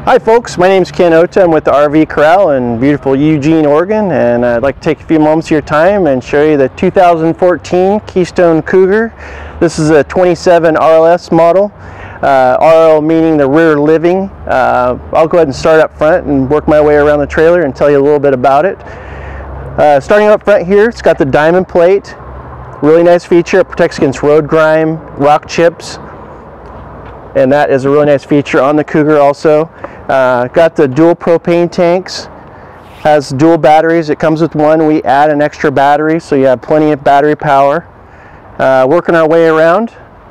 Hi folks, my name is Ken Ota. I'm with the RV Corral in beautiful Eugene, Oregon, and I'd like to take a few moments of your time and show you the 2014 Keystone Cougar. This is a 27 RLS model, RL meaning the rear living. I'll go ahead and start up front and work my way around the trailer and tell you a little bit about it. Starting up front here, it's got the diamond plate. Really nice feature. It protects against road grime, rock chips, and that is a really nice feature on the Cougar also. Got the dual propane tanks, has dual batteries. It comes with one. We add an extra battery, so you have plenty of battery power. Working our way around.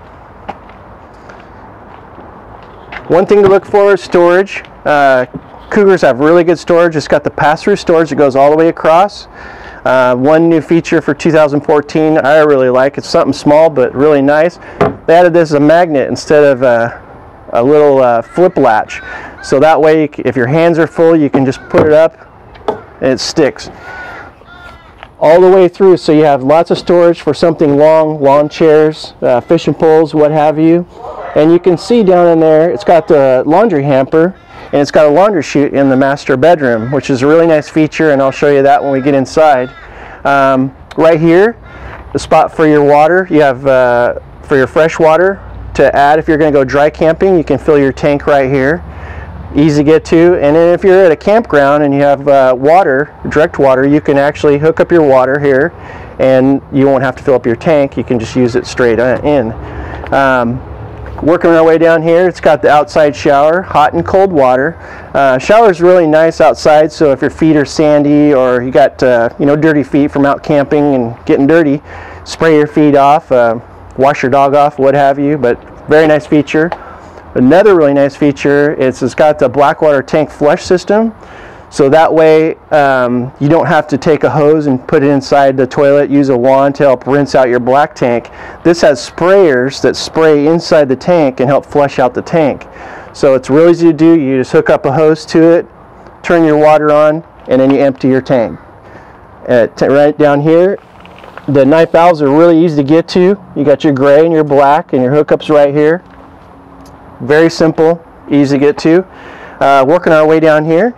One thing to look for is storage. Cougars have really good storage. It's got the pass-through storage that goes all the way across. One new feature for 2014 I really like. It's something small but really nice. They added this as a magnet instead of a little flip latch. So that way, if your hands are full, you can just put it up and it sticks all the way through. So you have lots of storage for something long, lawn chairs, fishing poles, what have you. And you can see down in there, it's got the laundry hamper and it's got a laundry chute in the master bedroom, which is a really nice feature, and I'll show you that when we get inside. Right here, the spot for your water. You have for your fresh water to add if you're going to go dry camping. You can fill your tank right here. Easy to get to. And then if you're at a campground and you have water, direct water, you can actually hook up your water here and you won't have to fill up your tank. You can just use it straight in. Working our way down here, it's got the outside shower, hot and cold water. Shower is really nice outside, so if your feet are sandy or you got dirty feet from out camping and getting dirty, spray your feet off, wash your dog off, what have you. But very nice feature. Another really nice feature is it's got the Blackwater tank flush system, so that way you don't have to take a hose and put it inside the toilet, use a wand to help rinse out your black tank. This has sprayers that spray inside the tank and help flush out the tank. So it's really easy to do. You just hook up a hose to it, turn your water on, and then you empty your tank. Right down here, the knife valves are really easy to get to. You got your gray and your black and your hookups right here. Very simple, easy to get to. Working our way down here.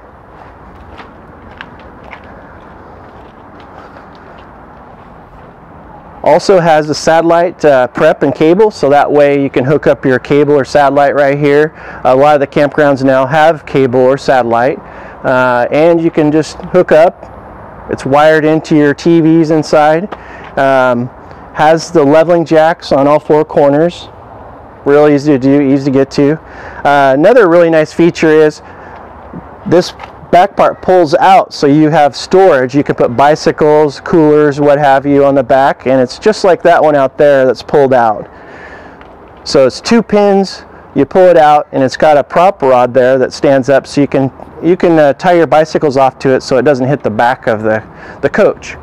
Also has the satellite prep and cable, so that way you can hook up your cable or satellite right here. A lot of the campgrounds now have cable or satellite, and you can just hook up. It's wired into your TVs inside. Has the leveling jacks on all four corners. Really easy to do, easy to get to. Another really nice feature is this back part pulls out, so you have storage. You can put bicycles, coolers, what have you on the back, and it's just like that one out there that's pulled out. So it's 2 pins, you pull it out, and it's got a prop rod there that stands up, so you can tie your bicycles off to it so it doesn't hit the back of the coach.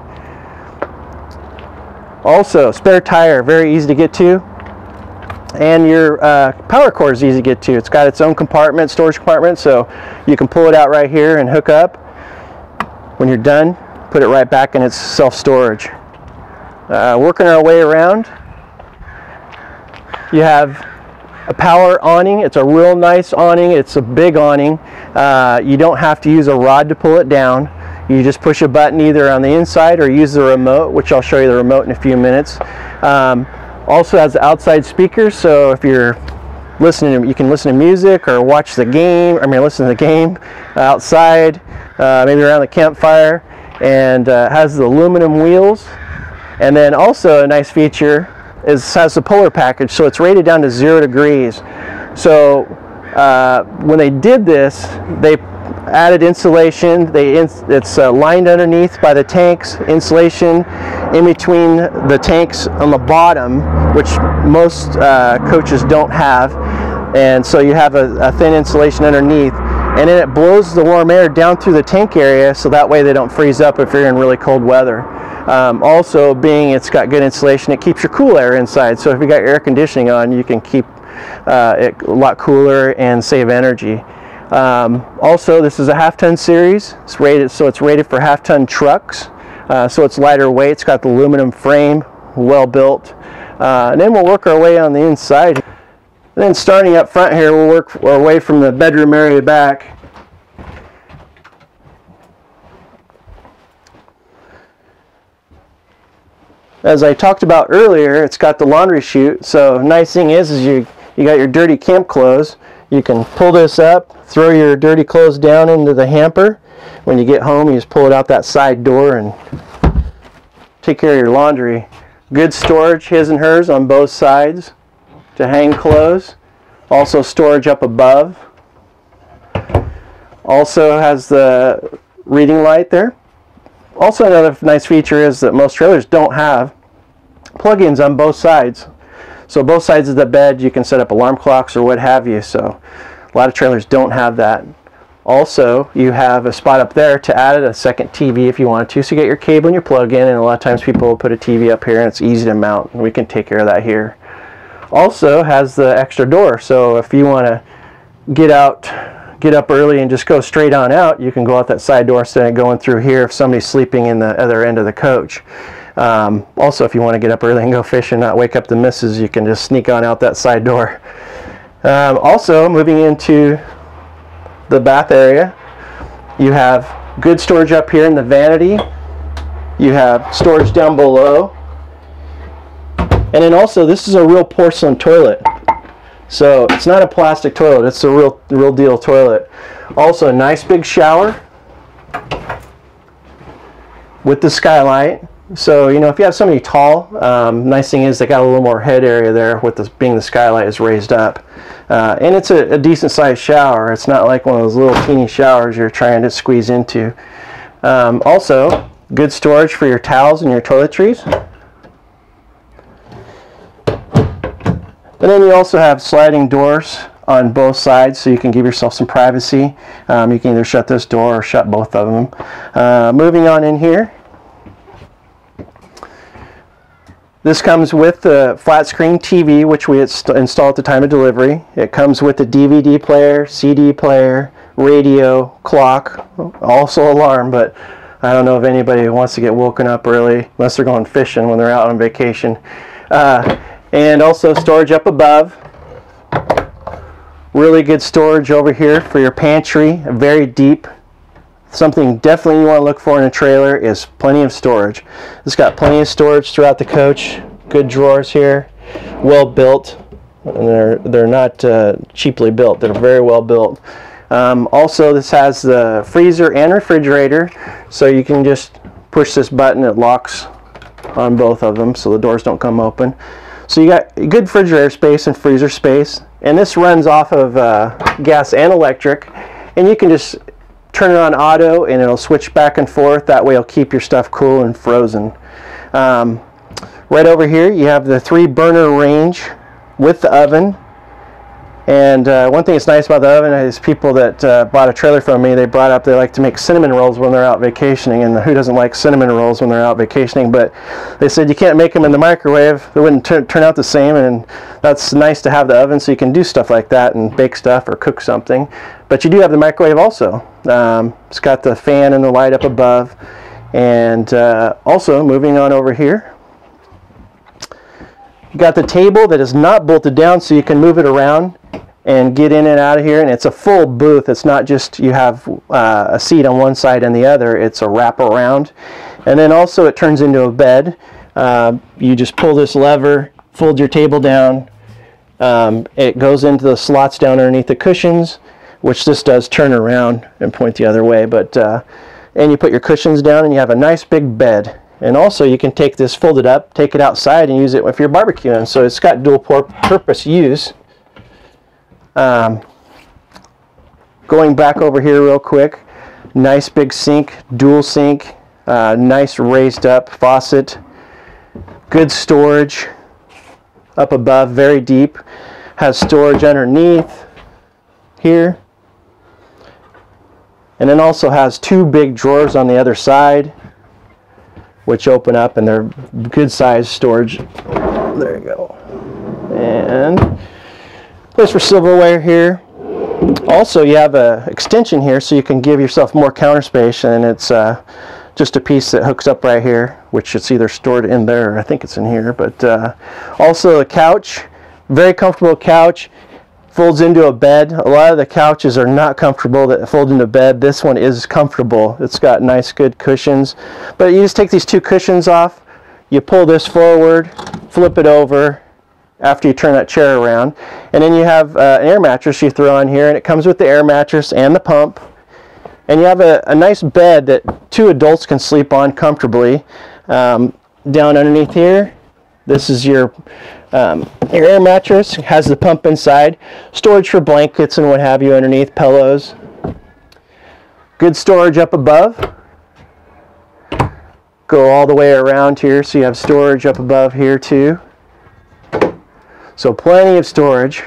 Also, spare tire, very easy to get to. And your power cord is easy to get to. It's got its own compartment, storage compartment, so you can pull it out right here and hook up. When you're done, put it right back in its self-storage. Working our way around, you have a power awning. It's a real nice awning. It's a big awning. You don't have to use a rod to pull it down. You just push a button either on the inside or use the remote, which I'll show you the remote in a few minutes. Also has outside speakers, so if you're listening, you can listen to music or watch the game. Listen to the game outside, maybe around the campfire. And has the aluminum wheels. And then also a nice feature is has the polar package, so it's rated down to 0 degrees. So when they did this, they added insulation. It's lined underneath by the tanks, insulation in between the tanks on the bottom, which most coaches don't have, and so you have a thin insulation underneath, and then it blows the warm air down through the tank area, so that way they don't freeze up if you're in really cold weather. Also, being it's got good insulation, it keeps your cool air inside, so if you got your air conditioning on, you can keep it a lot cooler and save energy. Also, this is a half-ton series. It's rated for half-ton trucks, so it's lighter weight. It's got the aluminum frame, well built. And then we'll work our way on the inside. And then starting up front here, we'll work our way from the bedroom area back. As I talked about earlier, it's got the laundry chute. So nice thing is you got your dirty camp clothes. You can pull this up, throw your dirty clothes down into the hamper. When you get home, you just pull it out that side door and take care of your laundry. Good storage, his and hers, on both sides to hang clothes. Also storage up above. Also has the reading light there. Also, another nice feature is that most trailers don't have plug-ins on both sides. So both sides of the bed you can set up alarm clocks or what have you. So a lot of trailers don't have that. Also, you have a spot up there to add a second TV if you want to. So you get your cable and your plug-in, and a lot of times people will put a TV up here and it's easy to mount, and we can take care of that here. Also has the extra door. So if you want to get up early and just go straight on out, you can go out that side door instead of going through here if somebody's sleeping in the other end of the coach. Also, if you want to get up early and go fishing, not wake up the missus, you can just sneak on out that side door. Also, moving into the bath area, you have good storage up here in the vanity. You have storage down below. And then also, this is a real porcelain toilet. So it's not a plastic toilet, it's a real deal toilet. Also a nice big shower with the skylight. So, you know, if you have somebody tall, nice thing is they got a little more head area there with this, being the skylight is raised up. And it's a decent sized shower. It's not like one of those little teeny showers you're trying to squeeze into. Also, good storage for your towels and your toiletries. And then you also have sliding doors on both sides, so you can give yourself some privacy. You can either shut this door or shut both of them. Moving on in here, this comes with the flat screen TV, which we install at the time of delivery. It comes with the DVD player, CD player, radio, clock, also alarm, but I don't know if anybody wants to get woken up early unless they're going fishing when they're out on vacation. And also storage up above. Really good storage over here for your pantry, very deep. Something definitely you want to look for in a trailer is plenty of storage. It's got plenty of storage throughout the coach. Good drawers here, well built. And they're not cheaply built, they're very well built. Also, this has the freezer and refrigerator, so you can just push this button, it locks on both of them so the doors don't come open. So you got good refrigerator space and freezer space, and this runs off of gas and electric, and you can just turn it on auto and it'll switch back and forth. That way it'll keep your stuff cool and frozen. Right over here you have the 3-burner range with the oven. And one thing that's nice about the oven is people that bought a trailer from me, they like to make cinnamon rolls when they're out vacationing, and who doesn't like cinnamon rolls when they're out vacationing? But they said you can't make them in the microwave, they wouldn't turn out the same, and that's nice to have the oven so you can do stuff like that and bake stuff or cook something. But you do have the microwave also. It's got the fan and the light up above. And also, moving on over here, you got the table that is not bolted down, so you can move it around and get in and out of here. And it's a full booth. It's not just you have a seat on one side and the other. It's a wrap around. And then also it turns into a bed. You just pull this lever, fold your table down. It goes into the slots down underneath the cushions, which this does turn around and point the other way. But and you put your cushions down and you have a nice big bed. And also you can take this, fold it up, take it outside and use it if you're barbecuing. So it's got dual purpose use. Going back over here real quick, nice big sink, dual sink, nice raised up faucet, good storage up above, very deep, has storage underneath here, and then also has 2 big drawers on the other side which open up, and they're good size storage. There you go. And place for silverware here. Also, you have an extension here so you can give yourself more counter space, and it's just a piece that hooks up right here, which it's either stored in there or I think it's in here. But also a couch, very comfortable couch. Folds into a bed. A lot of the couches are not comfortable that fold into bed. This one is comfortable. It's got nice good cushions. But you just take these two cushions off, you pull this forward, flip it over after you turn that chair around, and then you have an air mattress you throw on here, and it comes with the air mattress and the pump. And you have a nice bed that two adults can sleep on comfortably. Down underneath here, this is your air mattress. It has the pump inside. Storage for blankets and what have you underneath, pillows. Good storage up above. Go all the way around here, so you have storage up above here too. So plenty of storage.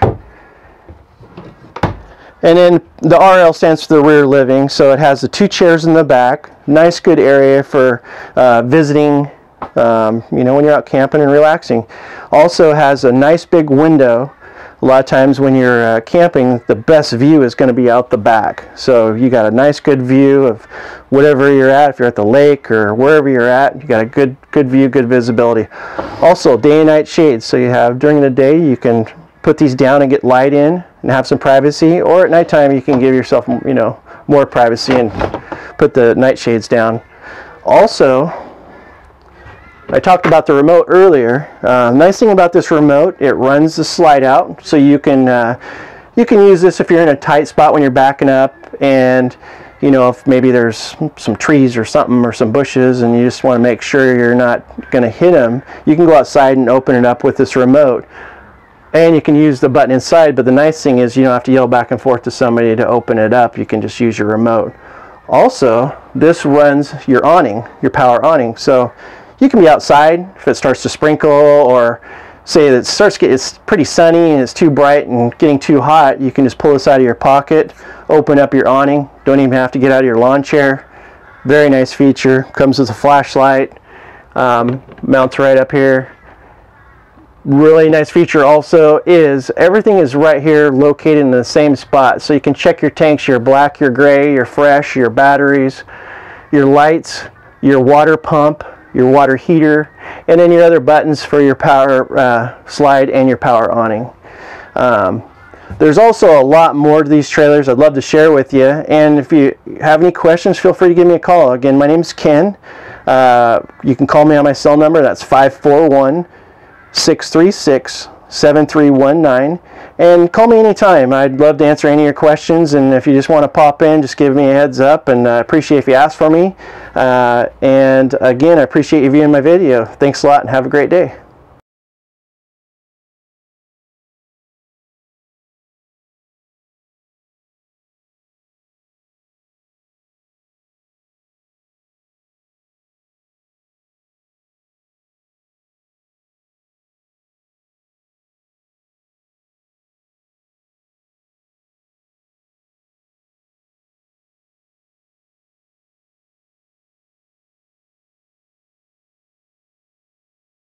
And then the RL stands for the rear living, so it has the two chairs in the back. Nice good area for visiting, you know, when you're out camping and relaxing. Also has a nice big window. A lot of times when you're camping, the best view is going to be out the back. So you got a nice good view of whatever you're at. If you're at the lake or wherever you're at, you got a good view, good visibility. Also day and night shades, so you have during the day you can put these down and get light in and have some privacy, or at nighttime you can give yourself, you know, more privacy and put the night shades down. Also, I talked about the remote earlier. Nice thing about this remote, it runs the slide out, so you can use this if you're in a tight spot when you're backing up, and you know, if maybe there's some trees or something or some bushes and you just want to make sure you're not going to hit them, you can go outside and open it up with this remote. And you can use the button inside, but the nice thing is you don't have to yell back and forth to somebody to open it up. You can just use your remote. Also, this runs your awning, your power awning. So you can be outside if it starts to sprinkle, or say that it's pretty sunny and it's too bright and getting too hot, you can just pull this out of your pocket, open up your awning. Don't even have to get out of your lawn chair. Very nice feature. Comes with a flashlight. Mounts right up here. Really nice feature also is everything is right here located in the same spot, so you can check your tanks, your black, your gray, your fresh, your batteries, your lights, your water pump, your water heater, and then your other buttons for your power slide and your power awning. There's also a lot more to these trailers I'd love to share with you, and if you have any questions, feel free to give me a call. Again, my name is Ken. You can call me on my cell number. That's 541-636-7319, and call me anytime. I'd love to answer any of your questions, and if you just want to pop in, just give me a heads up, and I appreciate if you ask for me. And again, I appreciate you viewing my video. Thanks a lot and have a great day.